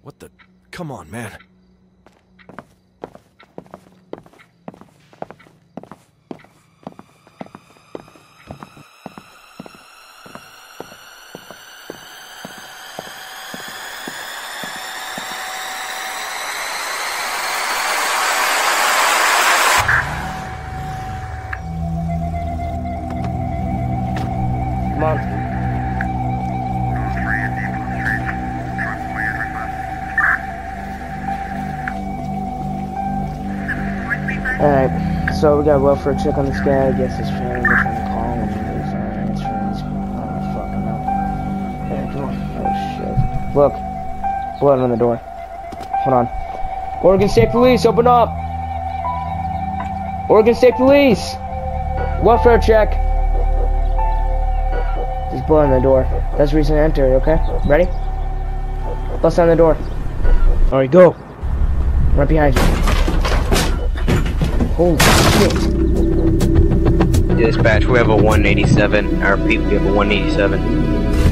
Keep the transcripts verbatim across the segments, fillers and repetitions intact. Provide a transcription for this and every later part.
What the? Come on, man. Come on. Alright, so we got a welfare check on this guy. I guess his family are trying to call him. He's uh, answering. He's, I don't fucking know. Hey, come on. Oh shit. Look. Blood on the door. Hold on. Oregon State Police, open up! Oregon State Police! Welfare check! There's blood on the door. That's the reason to enter, okay? Ready? Bust on the door. Alright, go. Right behind you. Holy shit. Dispatch, we have a one eighty-seven. Our people, we have a one eighty-seven.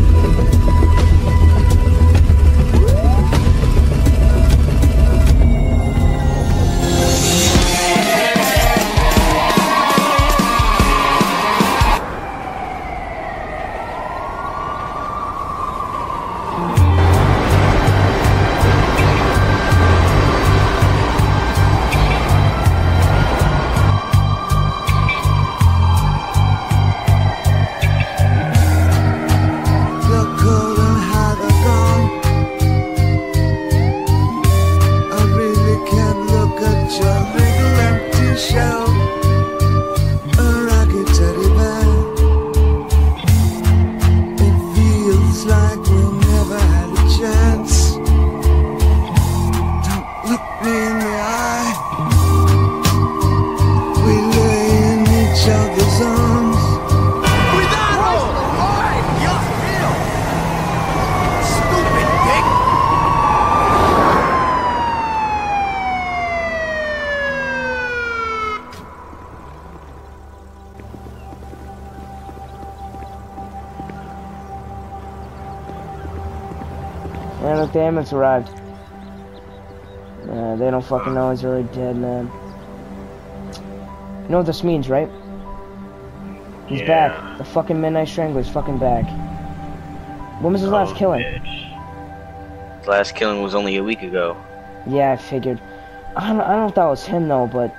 Man, look, the ambulance arrived. Uh, they don't fucking know he's already dead, man. You know what this means, right? He's yeah. back. The fucking Midnight Strangler's fucking back. When was his oh, last killing? Bitch. His last killing was only a week ago. Yeah, I figured. I don't, I don't know if that was him, though, but...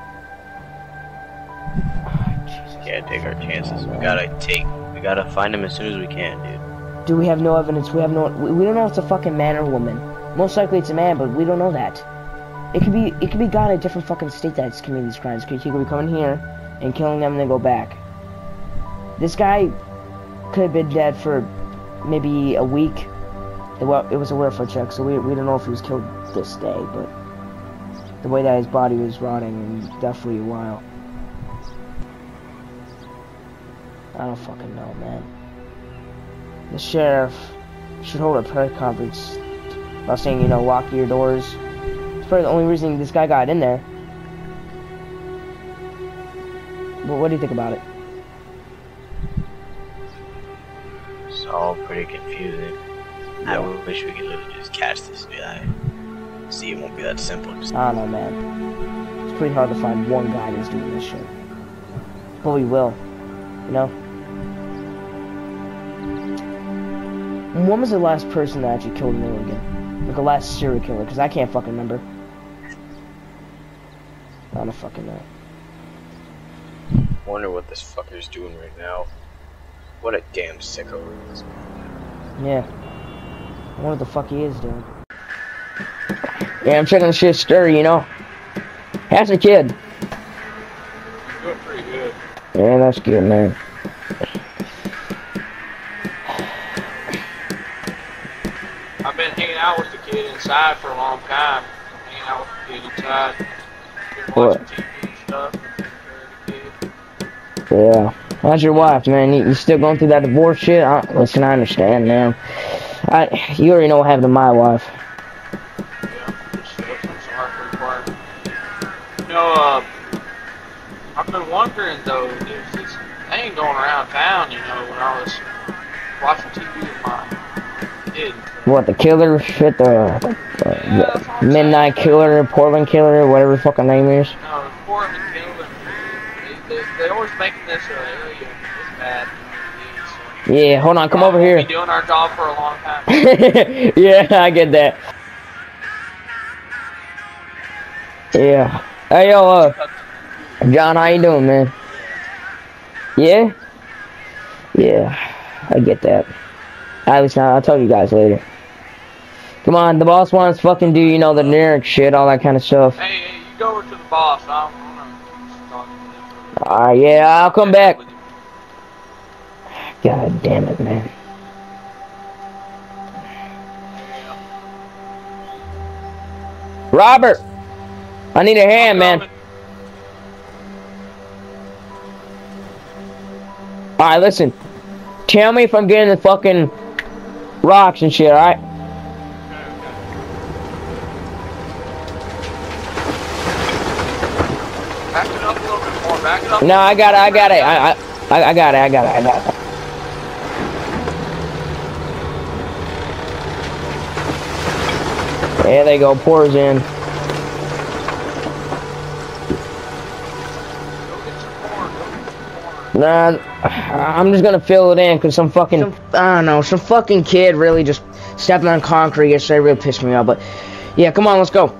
Oh, Jesus. Yeah, take our chances. We gotta take... We gotta find him as soon as we can, dude. Dude, we have no evidence. We have no... We, we don't know if it's a fucking man or woman. Most likely it's a man, but we don't know that. It could be... It could be God in a different fucking state that's committing these crimes. He could be coming here and killing them and then go back. This guy could have been dead for maybe a week. It, well, it was a welfare check, so we, we don't know if he was killed this day, but... The way that his body was rotting, and definitely a while. I don't fucking know, man. The sheriff should hold a press conference about saying, you know, lock your doors. It's probably the only reason this guy got in there. But what do you think about it? It's all pretty confusing. I wish we could literally just catch this guy. See, it won't be that simple. I don't know, man. It's pretty hard to find one guy that's doing this shit. But we will, you know? When was the last person that actually killed in Oregon? Like the last serial killer? Because I can't fucking remember. I don't fucking know. Wonder what this fucker's doing right now. What a damn sicko he is. Yeah. I wonder what the fuck he is doing. Yeah, I'm checking the shit stir, you know? How's the kid? Doing pretty good. Yeah, that's good, man. I've been hanging out with the kid inside for a long time. Hanging out with the kid inside. Been watching What? T V and stuff. The kid. Yeah. How's your wife, man? You, you still going through that divorce shit? I, listen, I understand, man. I, you already know what happened to my wife. Yeah, just, uh, I'm sorry for the part. You know, uh, I've been wondering though, there's this thing going around town, you know, when I was watching T V with my kid. What, the killer shit, the, uh, Yeah, the Midnight Killer, Portland Killer, whatever the fucking name is? No, Portland Killer. They, they, they always making this uh, area this bad. Yeah, hold on, come Well, over we'll here. be doing our job for a long time. Yeah, I get that. Yeah. Hey, yo, uh, John, how you doing, man? Yeah? Yeah, I get that. At least I'll tell you guys later. Come on, the boss wants fucking do, you know, the generic shit, all that kind of stuff. Hey, hey, you go over to the boss. I'm, I'm gonna talk to him. Alright, yeah, I'll come back. God damn it, man. Robert! I need a hand, man. Alright, listen. Tell me if I'm getting the fucking rocks and shit, alright? Back it up a little bit more. Back it up. No, I got it, I got it. I, I, I got it, I got it, I got it. There they go, pours in. Nah, I'm just gonna fill it in because some fucking, some, I don't know, some fucking kid really just stepping on concrete yesterday really pissed me off. But yeah, come on, let's go.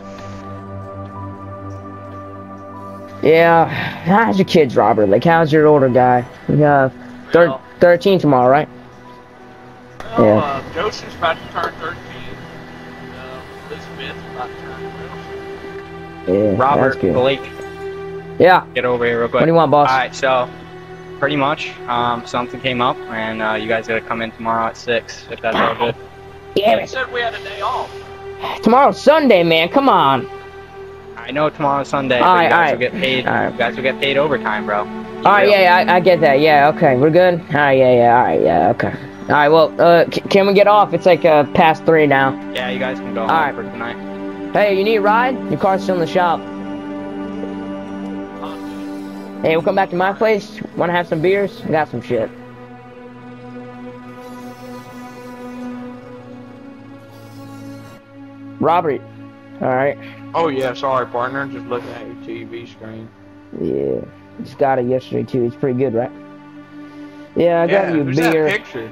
Yeah, how's your kids, Robert? Like, how's your older guy? Yeah, thir thirteen tomorrow, right? Well, Yeah. uh, Joseph's about to turn thirteen. Uh, Elizabeth's about to turn twelve. Yeah, Robert, that's good. Blake, Yeah. get over here real quick. What do you want, boss? Alright, so, pretty much, um, something came up, and uh, you guys gotta come in tomorrow at six, if that's all good. Damn He it. said we had a day off. Tomorrow's Sunday, man. Come on. I know tomorrow's Sunday, but Alright, you guys alright. will get paid, Alright. you guys will get paid overtime, bro. You Alright, will. yeah, yeah, I, I get that. Yeah, okay, we're good. Alright, yeah, yeah, alright, yeah, okay. Alright, well, uh, c can we get off? It's like, uh, past three now. Yeah, you guys can go home Alright. for tonight. Hey, you need a ride? Your car's still in the shop. Hey, we'll come back to my place. Wanna have some beers? I got some shit. Robert. Alright. Oh yeah, sorry partner, just looking at your T V screen. Yeah. Just got it yesterday too. It's pretty good, right? Yeah, I got yeah, you a who's beer. that picture?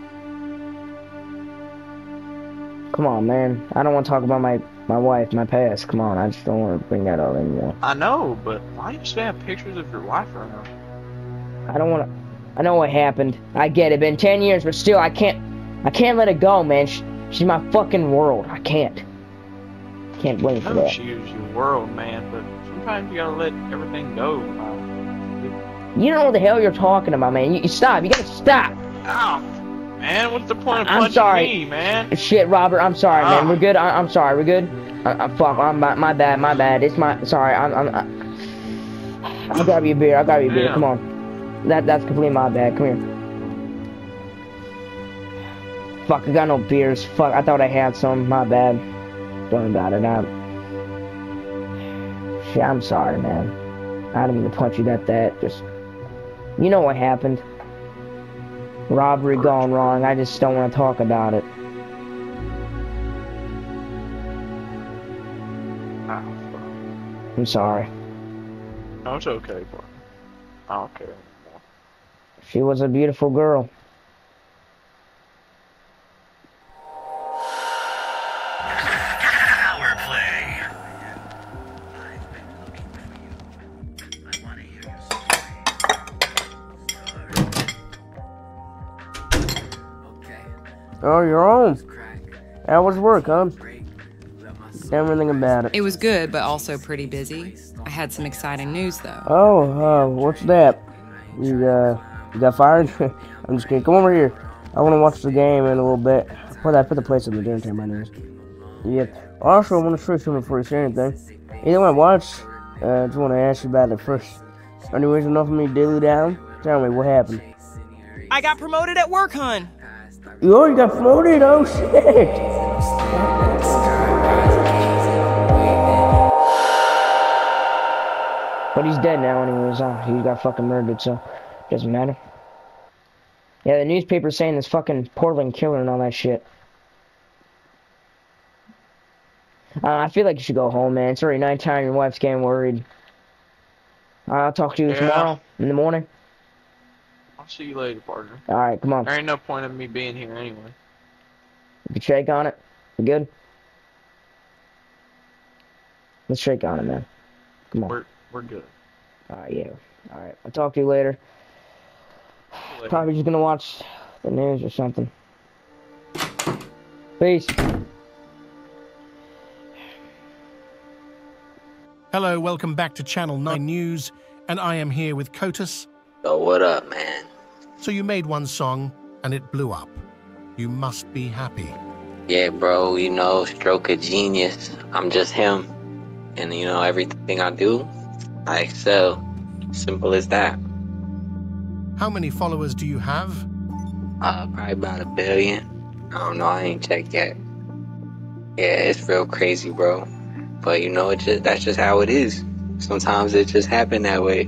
Come on, man. I don't want to talk about my, my wife, my past. Come on, I just don't want to bring that up anymore. I know, but why do you still have pictures of your wife around? I don't want to... I know what happened. I get it. Been ten years, but still, I can't... I can't let it go, man. She, she's my fucking world. I can't. Can't blame I for know that. she is your world, man, but sometimes you gotta let everything go. Uh, You don't know what the hell you're talking about, man. You, you stop. You gotta stop. Ow! Man, what's the point of I'm punching sorry. me, man? Shit, Robert. I'm sorry, man. Ah. We're good. I, I'm sorry. We're good. I, I, fuck. I'm my, my bad. My bad. It's my... Sorry. I'm... I'm I, I'll grab you a beer. I'll grab you a beer. Damn. Come on. That That's completely my bad. Come here. Fuck, I got no beers. Fuck, I thought I had some. My bad. Don't about it. I'm... Shit, I'm sorry, man. I didn't mean to punch you that that. Just... You know what happened. Robbery gone wrong. I just don't want to talk about it. Ah, fuck. I'm sorry. No, it's okay, bro. I don't care anymore. She was a beautiful girl. Power play. Oh, you're home. How was work, huh? Everything about it. It was good, but also pretty busy. I had some exciting news, though. Oh, uh, what's that? You, uh, you got fired? I'm just kidding. Come over here. I want to watch the game in a little bit. Put I put the place on the dinner table, anyways. Yeah. Also, I want to show you something before you say anything. You know what I watched? Uh, I just want to ask you about it first. Anyways, enough of me dilly down. Tell me what happened. I got promoted at work, hun. You already got promoted? Oh shit! But he's dead now anyways, huh? He got fucking murdered, so doesn't matter. Yeah, the newspaper's saying this fucking Portland killer and all that shit. Uh, I feel like you should go home, man. It's already nighttime. Your wife's getting worried. Uh, I'll talk to you Yeah. tomorrow in the morning. I'll see you later, partner. All right, come on. There ain't no point of me being here anyway. You can shake on it. You good? Let's shake on it, man. Come on. We're we're good. All right, yeah. All right. I'll talk to you later. Later. Probably just gonna watch the news or something. Peace. Hello, welcome back to Channel nine News, and I am here with Kotus. So what up, man? So you made one song, and it blew up. You must be happy. Yeah, bro, you know, stroke of genius. I'm just him. And, you know, everything I do, I excel. Simple as that. How many followers do you have? Uh, probably about a billion. I don't know, I ain't checked yet. Yeah, it's real crazy, bro. But, you know, it just that's just how it is. Sometimes it just happened that way.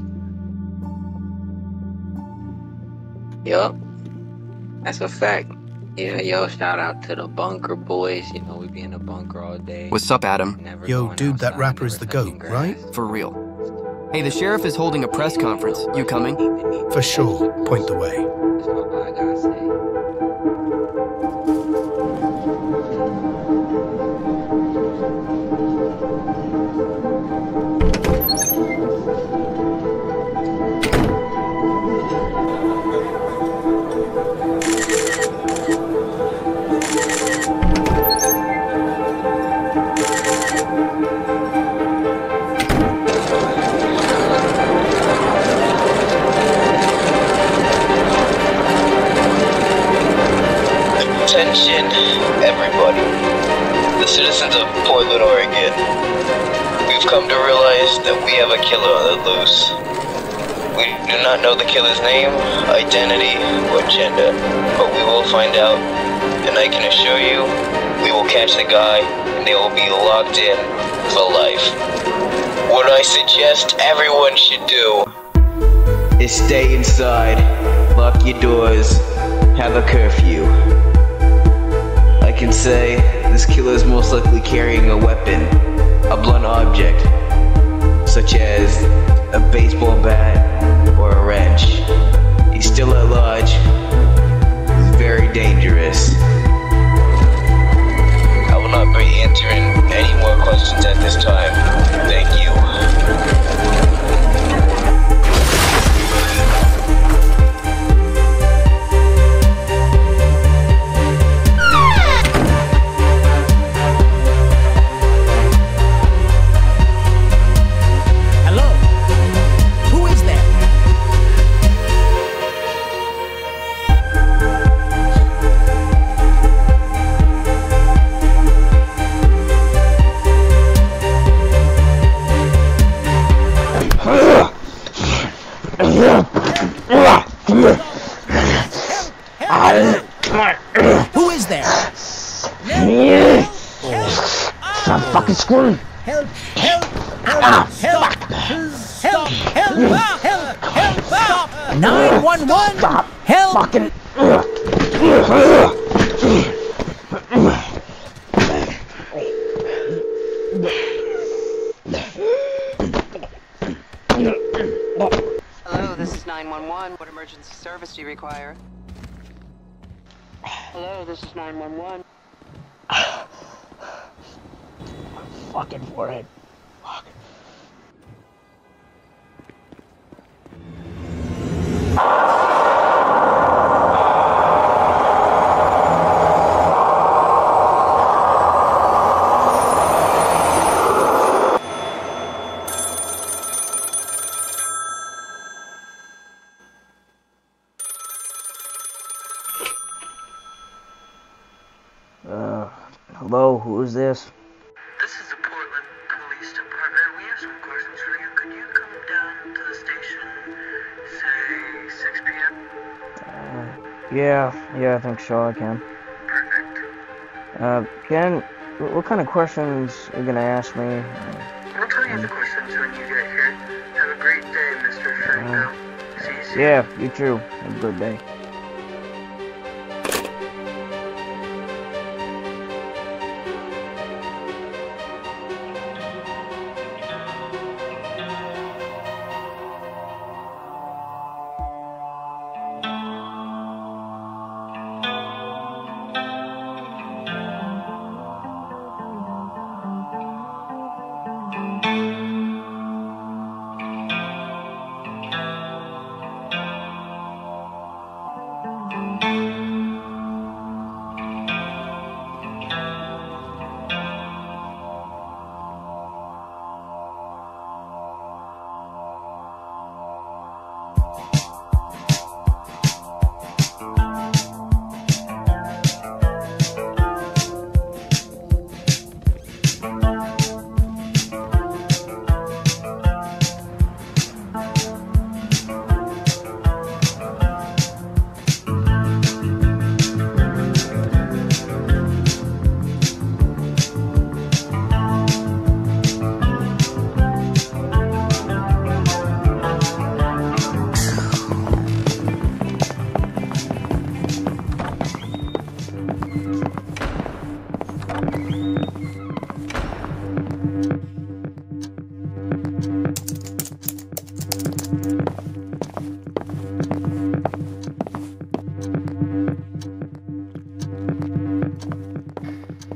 Yup. That's a fact. Yeah, yo, shout out to the bunker boys. You know, we be in the bunker all day. What's up, Adam? Never Yo, going dude, that outside, rapper is never the touching GOAT, right? grass. For real. Hey, the sheriff is holding a press conference. You coming? For sure. Point the way. That's all I gotta say. Attention, everybody. The citizens of Portland, Oregon. We've come to realize that we have a killer on the loose. We do not know the killer's name, identity, or gender, but we will find out, and I can assure you, we will catch the guy, and they will be locked in for life. What I suggest everyone should do is stay inside, lock your doors, have a curfew. I can say this killer is most likely carrying a weapon, a blunt object, such as a baseball bat or a wrench. He's still at large. He's very dangerous. I will not be answering any more questions at this time. Thank you. Who is there? Stop fucking screwing. Help! Help! Help! Help! Help! Help! Help! Help! Stop! nine one one! Stop Help! fucking. Hello, this is nine one one. What emergency service do you require? Hello, this is nine one one. Fucking forehead. Fuck. Uh, hello, who is this? This is the Portland Police Department. We have some questions for you. Could you come down to the station, say, six p m? Uh, yeah, yeah, I think so, I can. Perfect. Uh, Ken, wh- what kind of questions are you gonna ask me? We'll tell you the questions when you get here. Have a great day, Mister Franco. See you soon. Yeah, you too. Have a good day.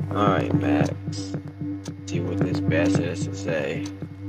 Alright, Max. See what this bastard has to say.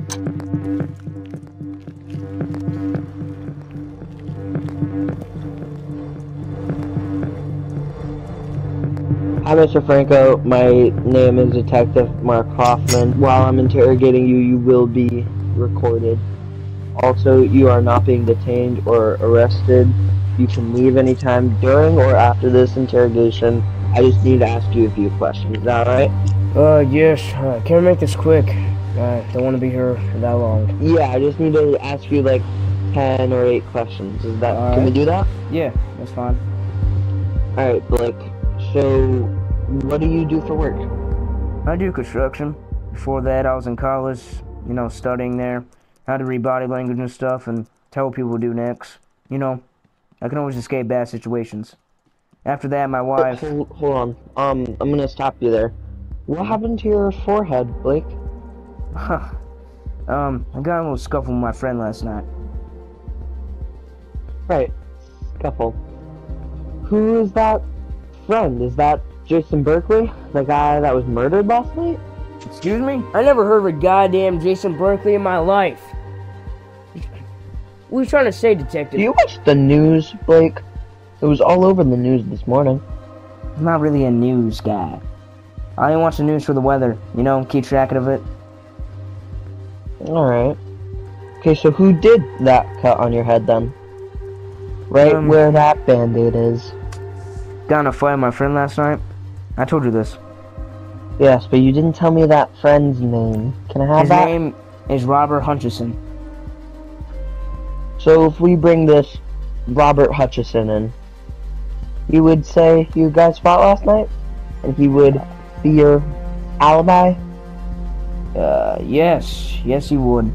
Hi, Mister Franco. My name is Detective Mark Hoffman. While I'm interrogating you, you will be recorded. Also, you are not being detained or arrested. You can leave anytime during or after this interrogation. I just need to ask you a few questions. Is that alright? Uh, yes. Uh, can we make this quick? I don't want to be here for that long. Yeah, I just need to ask you like ten or eight questions. Is that? All can right. we do that? Yeah, that's fine. Alright, Blake. So, what do you do for work? I do construction. Before that, I was in college, you know, studying there. How to read body language and stuff and tell what people to do next. You know, I can always escape bad situations. After that, my wife... Hold, hold on. Um, I'm gonna stop you there. What happened to your forehead, Blake? Huh. Um, I got in a little scuffle with my friend last night. Right. Scuffle. Who is that friend? Is that Jason Berkeley? The guy that was murdered last night? Excuse me? I never heard of a goddamn Jason Berkeley in my life. What are you trying to say, detective? Do you watch the news, Blake? It was all over the news this morning. I'm not really a news guy. I only watch the news for the weather, you know, keep track of it. Alright. Okay, so who did that cut on your head then? Right um, where that band-aid is. Got in a fight with my friend last night. I told you this. Yes, but you didn't tell me that friend's name. Can I have His that? His name is Robert Hutchison. So if we bring this Robert Hutchison in, you would say you guys fought last night? And he would be your alibi? Uh, yes. Yes, he would.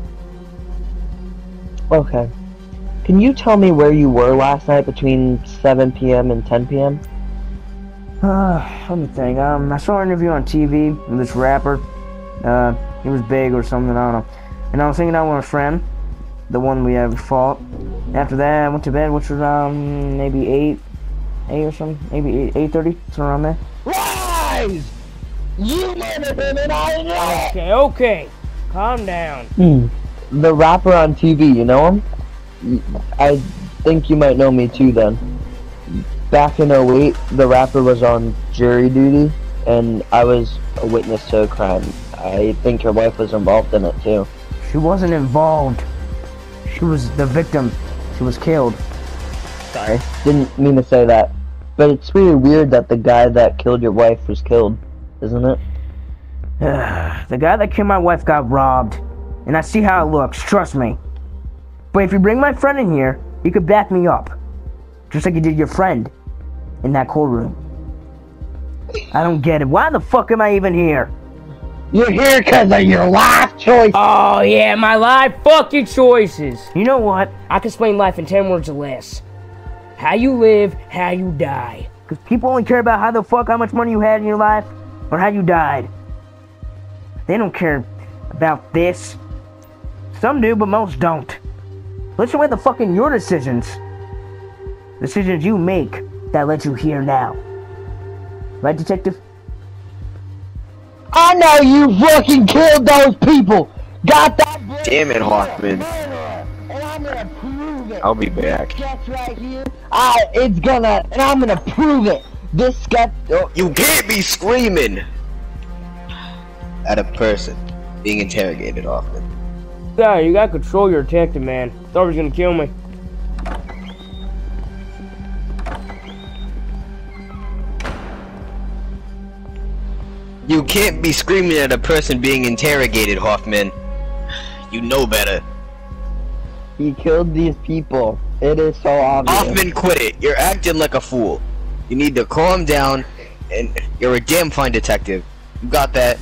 Okay. Can you tell me where you were last night between seven P M and ten P M? Uh, let me think. Um, I saw an interview on T V with this rapper. Uh, he was big or something, I don't know. And I was hanging out with a friend, the one we ever fought. After that, I went to bed, which was, um, maybe eight, eight or something, maybe eight, eight thirty, something around there. Lies! You murdered him and I know it! Okay, okay. Calm down. Hmm. The rapper on T V, you know him? I think you might know me too then. Back in oh eight, the rapper was on jury duty, and I was a witness to a crime. I think your wife was involved in it too. She wasn't involved. She was the victim. She was killed. Sorry, didn't mean to say that. But it's really weird that the guy that killed your wife was killed, isn't it? The guy that killed my wife got robbed. And I see how it looks, trust me. But if you bring my friend in here, he could back me up. Just like you did your friend in that courtroom. I don't get it. Why the fuck am I even here? You're here because of your life choices. Oh yeah, my life fucking choices. You know what? I can explain life in ten words or less. How you live, how you die. Because people only care about how the fuck, how much money you had in your life, or how you died. They don't care about this. Some do, but most don't. Listen with the fucking your decisions. Decisions you make that let you here now. Right, detective? I know you fucking killed those people! Got that? Damn it, Hoffman. And I'm gonna prove it. I'll be back. Sketch right here. I, it's gonna, and I'm gonna prove it. This sketch. Oh. You can't be screaming at a person being interrogated, Hoffman. Yeah, you gotta control your detective, man. Thought he was gonna kill me. You can't be screaming at a person being interrogated, Hoffman. You know better. He killed these people. It is so obvious. Hoffman, quit it. You're acting like a fool. You need to calm down, and you're a damn fine detective. You got that?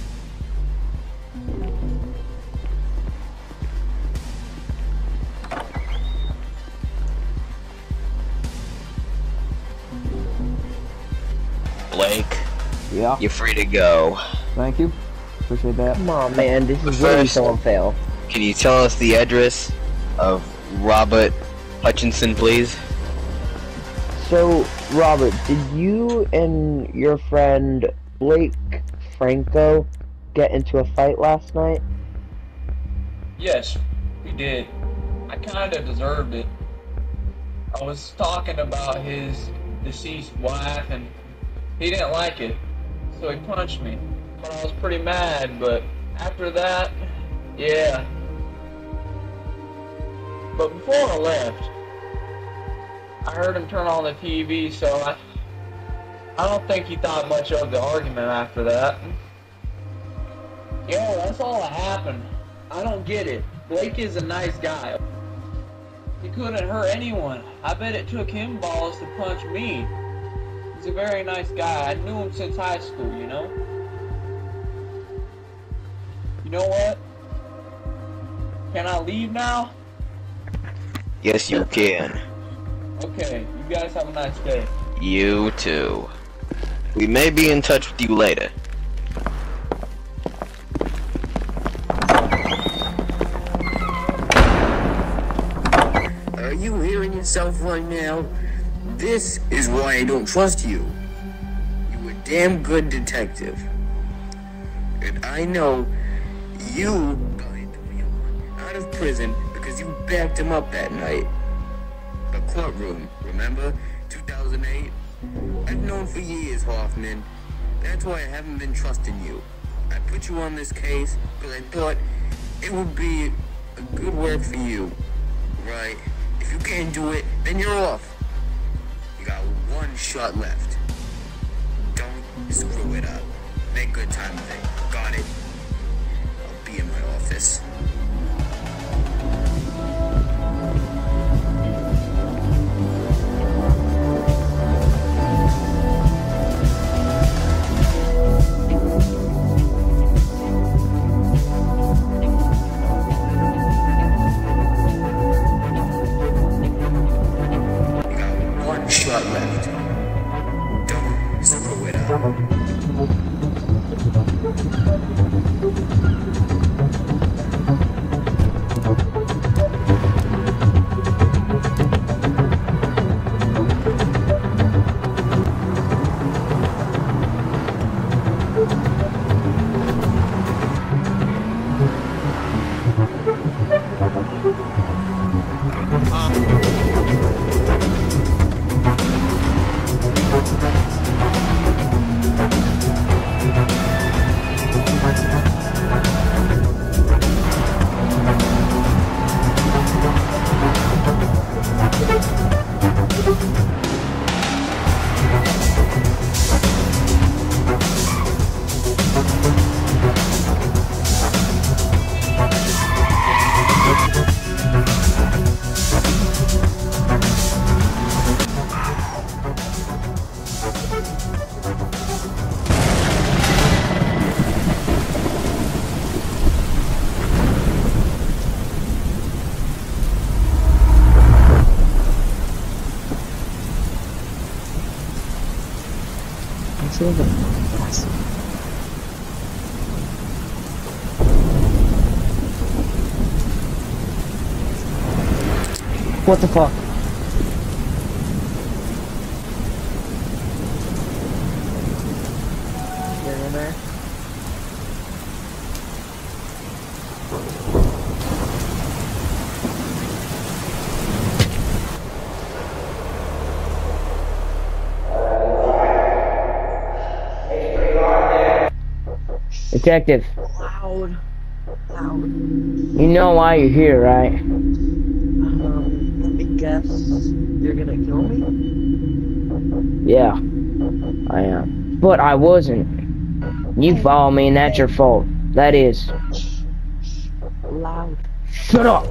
Blake. Yeah. You're free to go. Thank you. Appreciate that. Come on, man. This is really so unfair. Can you tell us the address of Robert Hutchison, please? So, Robert, did you and your friend Blake Franco get into a fight last night? Yes, we did. I kinda deserved it. I was talking about his deceased wife and he didn't like it, so he punched me. But I was pretty mad, but after that, yeah. But before I left, I heard him turn on the T V, so I I don't think he thought much of the argument after that. Yo, that's all that happened. I don't get it. Blake is a nice guy. He couldn't hurt anyone. I bet it took him balls to punch me. He's a very nice guy. I knew him since high school, you know? You know what? Can I leave now? Yes, you can. Okay, you guys have a nice day. You too. We may be in touch with you later. Are you hearing yourself right now? This is why I don't trust you. You're a damn good detective. And I know you got out of prison because you backed him up that night. The courtroom, remember? two thousand eight? I've known for years, Hoffman. That's why I haven't been trusting you. I put you on this case because I thought it would be a good work for you. Right? If you can't do it, then you're off. You got one shot left. Don't screw it up. Make good time of it. Got it? I'll be in my office. Shot left. Don't screw it up. What the fuck? You're in there? Detective. Loud. Loud. You know why you're here, right? Um, let me guess. You're gonna kill me? Yeah, I am. But I wasn't. You followed me and that's your fault. That is. Loud. Shut up!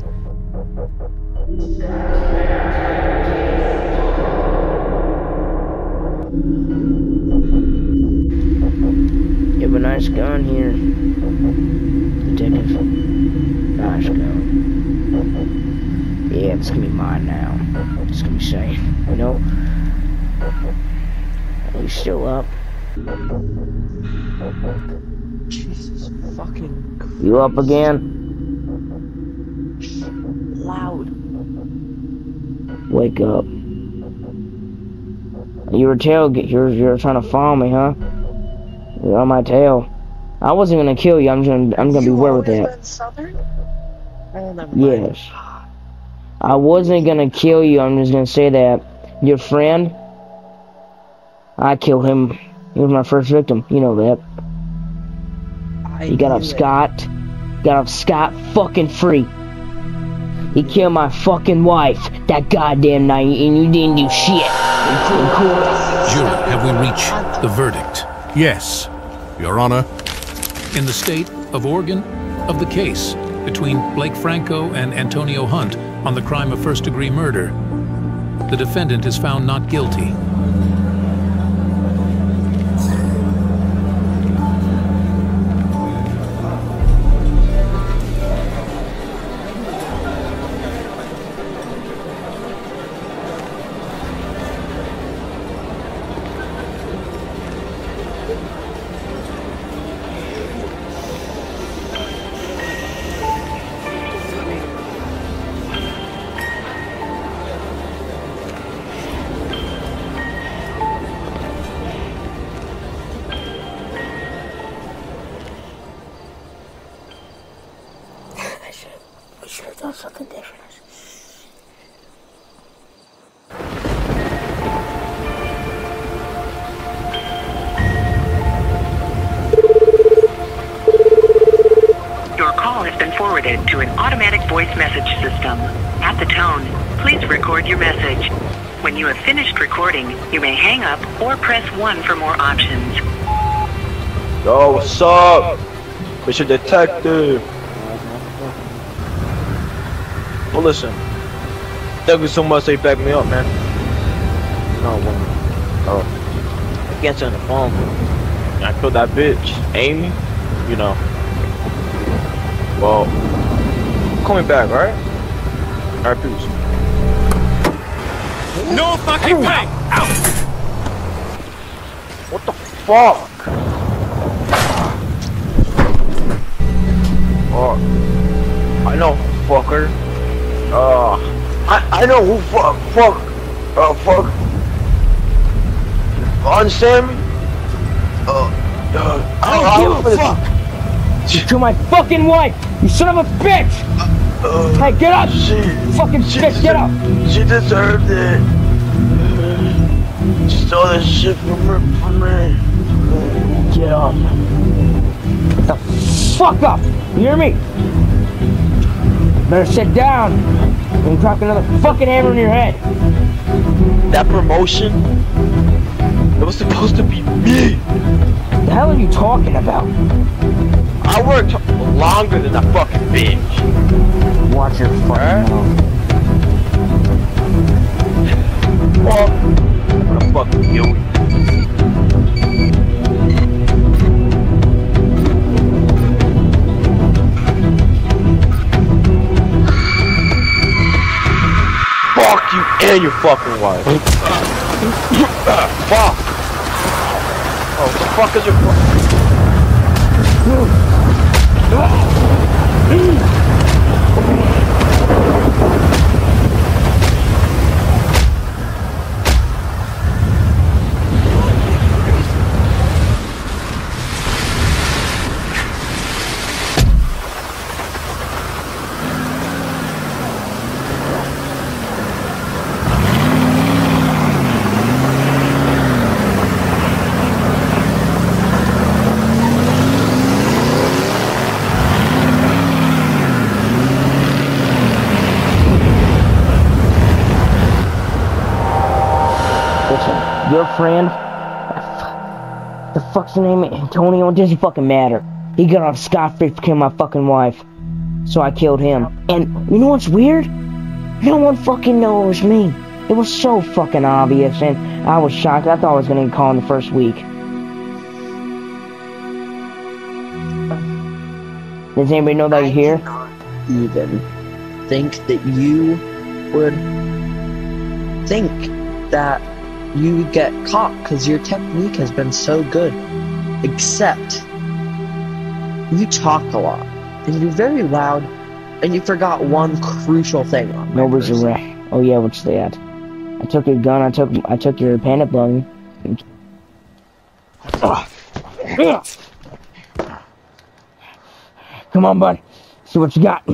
You have a nice gun here. Detective. Nice gun. Yeah, it's gonna be mine now. It's gonna be safe. You know? Are you still up? Jesus fucking Christ. You up again? Loud. Wake up. You were tailgate. You're you're trying to follow me, huh? You're on my tail. I wasn't gonna kill you. I'm just gonna. I'm gonna You be aware with always that. been Southern? Oh, never mind. Yes. I wasn't gonna kill you. I'm just gonna say that your friend. I killed him. He was my first victim. You know that. I He got off knew it. scot. Got off scot fucking free. He killed my fucking wife that goddamn night, and you didn't do shit. Jury, have we reached the verdict? Yes, Your Honor. In the state of Oregon, of the case between Blake Franco and Antonio Hunt on the crime of first-degree murder, the defendant is found not guilty. We should have done something different. Your call has been forwarded to an automatic voice message system. At the tone, please record your message. When you have finished recording, you may hang up or press one for more options. Yo, what's up? Mister Detective. Well, listen. Thank you so much they backed me up, man. No, when uh, I answered on the phone. I killed that bitch, Amy. You know. Well, call me back, alright? Alright, peace. No fucking way! Out! What the fuck? Oh, I know, fucker. Uh, I I know who fuck fuck uh fuck. Understand me? Uh, uh I don't give a fuck. You killed my fucking wife. You son of a bitch. Uh, hey, get up. She, fucking she bitch, get up. She deserved it. She stole that shit from her, from me. Get up. Get the fuck up. You hear me? Better sit down and drop another fucking hammer in your head. That promotion? It was supposed to be me. The hell are you talking about? I worked longer than that fucking bitch. Watch your fucking mouth. Fuck. I'm gonna fucking kill you. Fuck you and your fucking wife. Fuck. Oh, what the fuck is your fuck? Your friend, the fuck's the name? Antonio? It doesn't fucking matter. He got off scot-free for killing my fucking wife. So I killed him. And you know what's weird? No one fucking knows me. It was so fucking obvious, and I was shocked. I thought I was gonna get caught in the first week. Does anybody know that you're here? Even think that you would think that you would get caught because your technique has been so good. Except you talk a lot and you're very loud and you forgot one crucial thing. Nobody's around. Oh yeah, what's that? I took your gun. I took I took your panic button. Oh, Come on, bud. See what you got.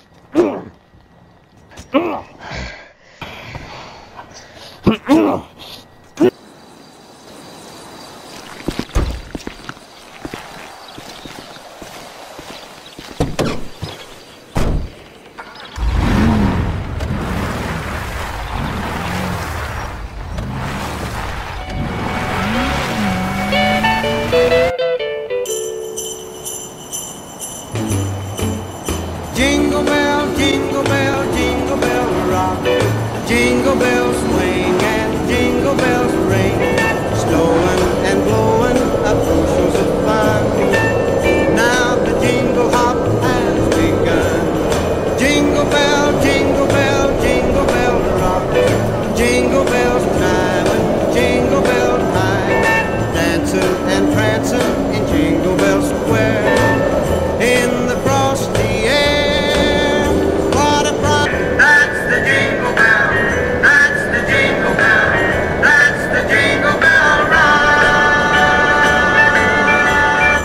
Jingle bell, jingle bell, jingle bell rock. Jingle bells swing and jingle bells ring. Snowing and blowing up bushels of fun. Now the jingle hop has begun. Jingle bell, jingle bell, jingle bell rock. Jingle bells time and jingle bell time. Dancing and prancing in Jingle Bell Square. In the frosty air, what a bright. That's the jingle bell, that's the jingle bell, that's the jingle bell ride.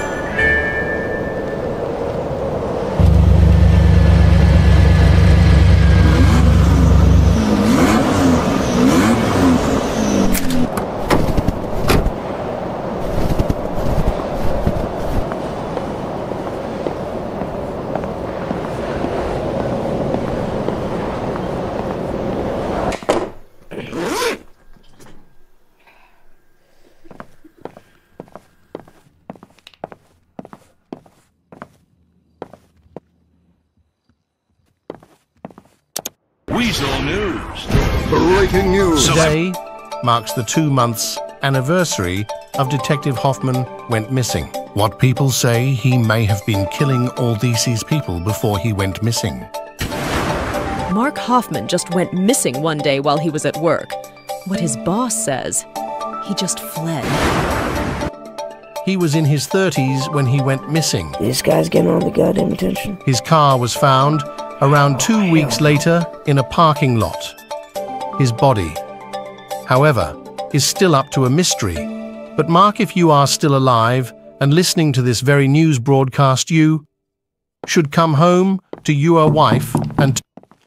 Weasel News. Breaking news. Today marks the two months anniversary of Detective Hoffman went missing. What people say, he may have been killing all these people before he went missing. Mark Hoffman just went missing one day while he was at work. What his boss says, he just fled. He was in his thirties when he went missing. This guy's getting all the goddamn attention. His car was found around two weeks later in a parking lot. His body, however, is still up to a mystery. But Mark, if you are still alive and listening to this very news broadcast, you should come home to your wife and...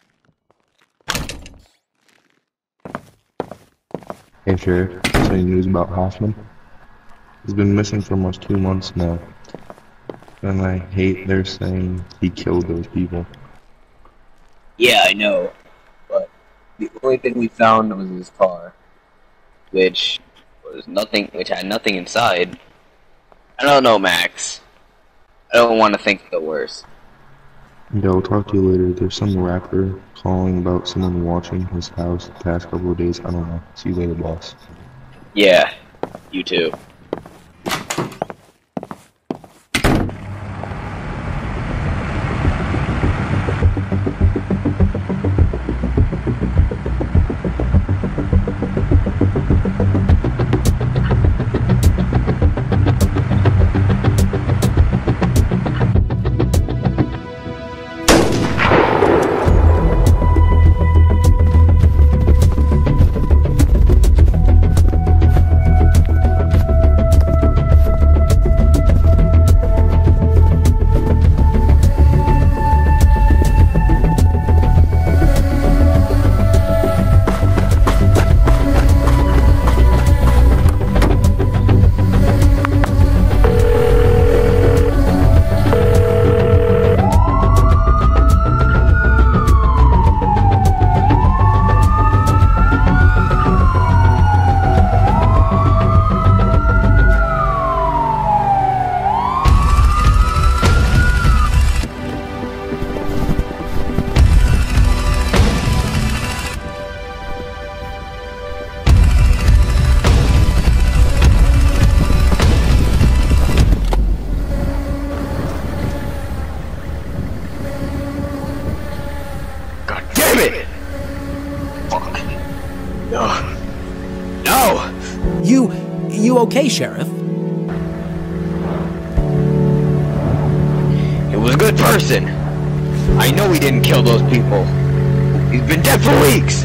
Hey Sheriff, any news about Hoffman? He's been missing for almost two months now. And I hate they're saying he killed those people. Yeah, I know, but the only thing we found was his car, which was nothing, which had nothing inside. I don't know, Max. I don't want to think the worst. Yeah, I'll talk to you later. There's some rapper calling about someone watching his house the past couple of days. I don't know. See you later, boss. Yeah, you too. You... you okay, Sheriff? He was a good person. I know he didn't kill those people. He's been dead for weeks.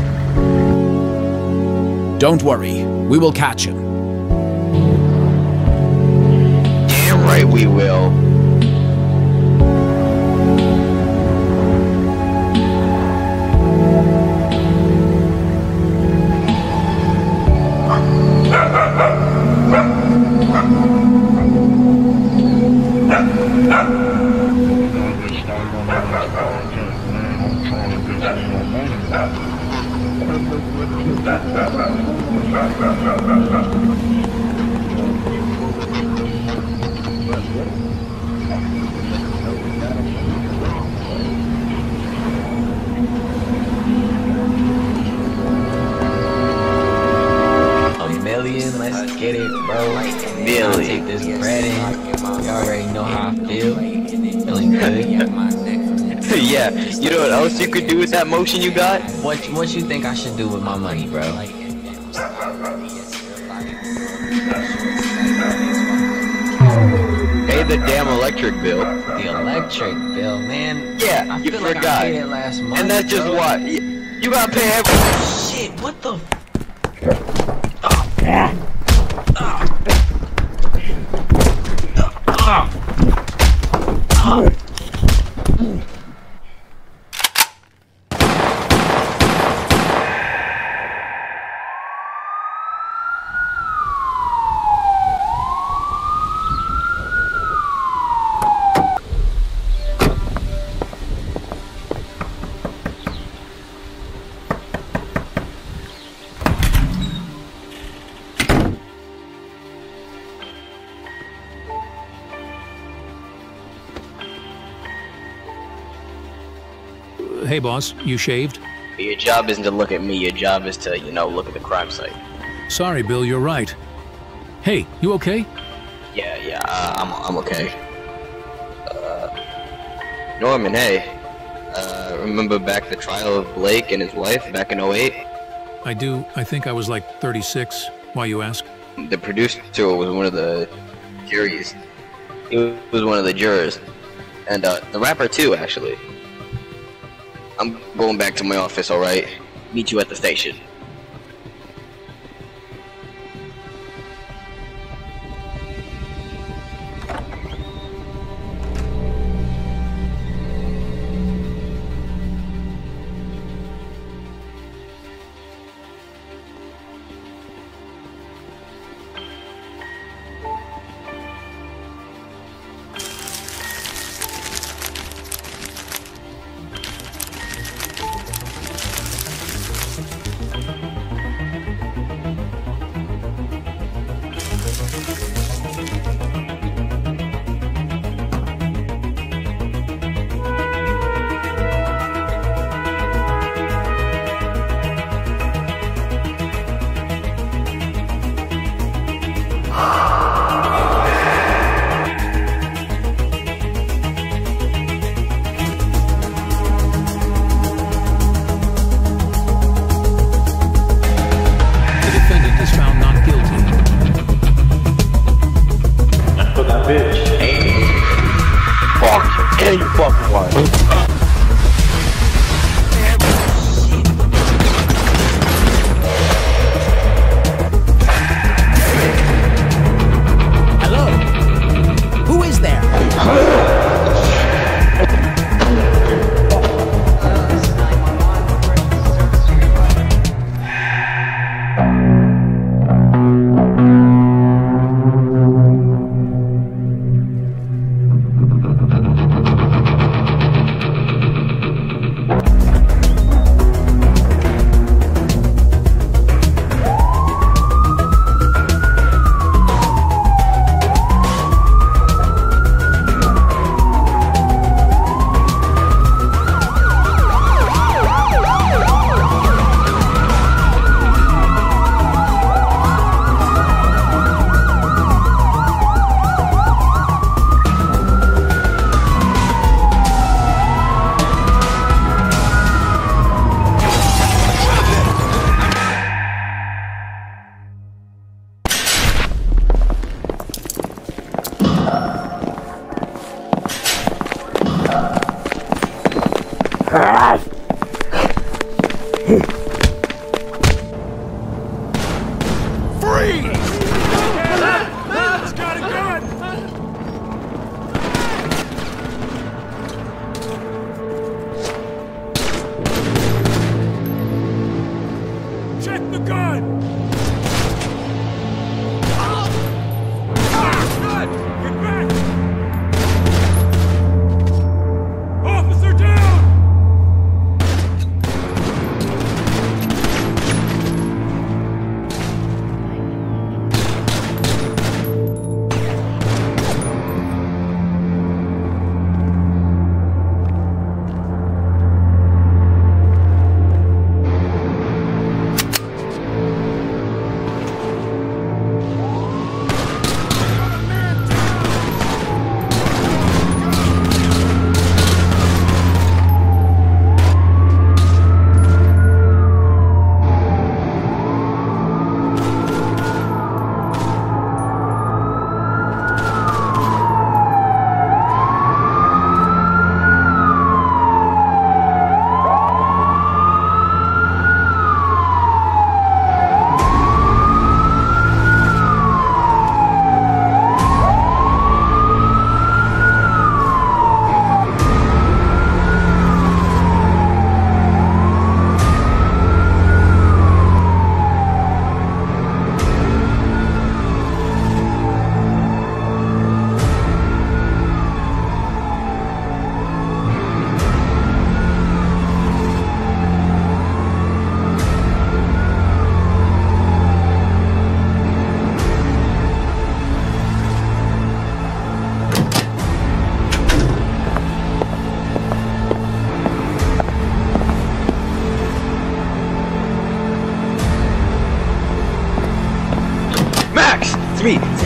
Don't worry. We will catch him. we will. Let's get it, bro. I'll take this bread in. You already know how I feel. Feeling good. Yeah, you know what else you could do with that motion you got? What What you think I should do with my money, bro? Pay the damn electric bill. The electric bill, man. Yeah, I you feel forgot. Like I paid it last month, and that's just bro. what you, you gotta pay every. Shit! What the? Hey, boss, you shaved? Your job isn't to look at me, your job is to, you know, look at the crime site. Sorry, Bill, you're right. Hey, you okay? Yeah, yeah, uh, I'm, I'm okay. Uh, Norman, hey. Uh, remember back the trial of Blake and his wife back in oh eight? I do. I think I was like thirty-six. Why you ask? The producer was one of the juries. He was one of the jurors. And, uh, the rapper too, actually. I'm going back to my office, alright? Meet you at the station.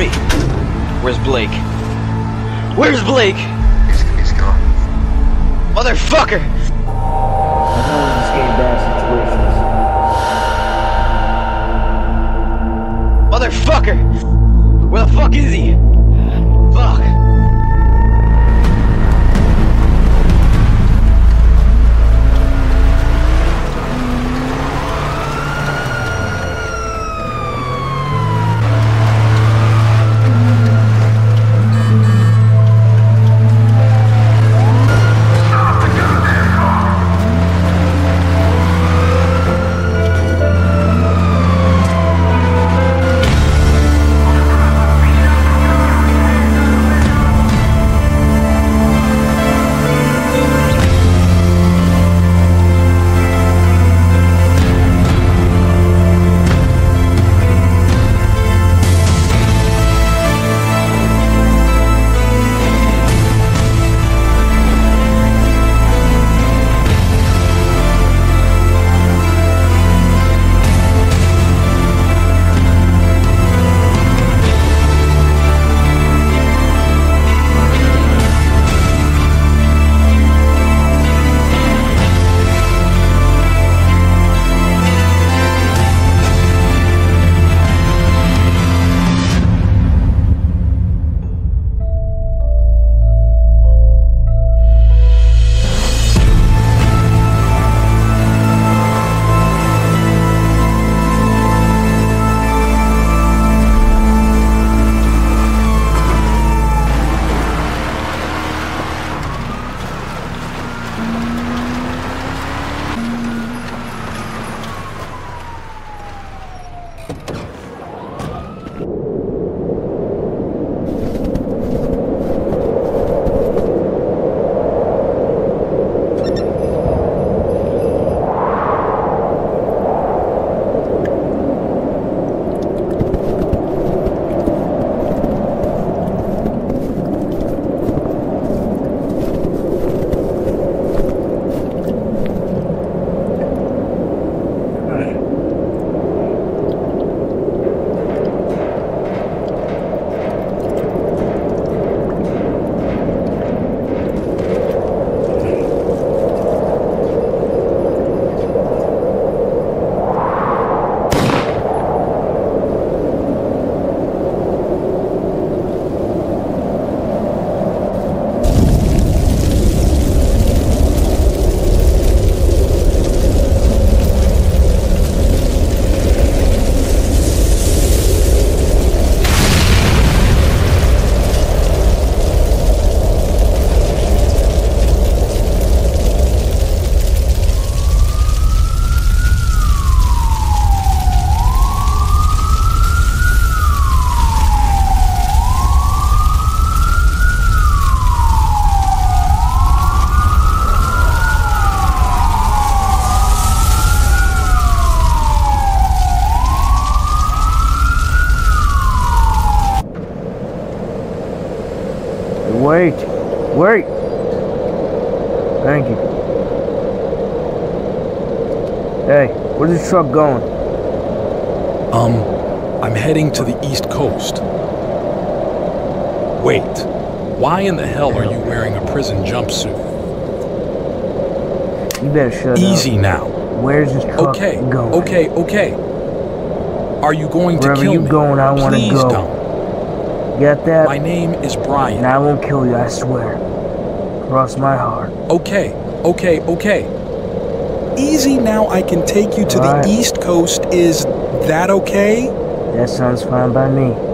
me. Where's Blake? Where's Blake? He's, he's gone. Motherfucker! This game bad Motherfucker! Where the fuck is he? Fuck. Wait. Wait. Thank you. Hey, where's this truck going? Um, I'm heading to the East Coast. Wait. Why in the hell are you wearing a prison jumpsuit? You better shut Easy up. now. Where's this truck okay, going? Okay, okay. Are you going to Wherever kill you me? going, I want to Please go. don't. Get that? My name is Brian. And I won't kill you, I swear. Cross my heart. Okay, okay, okay. Easy now, I can take you to All right. the East Coast. Is that okay? That sounds fine by me.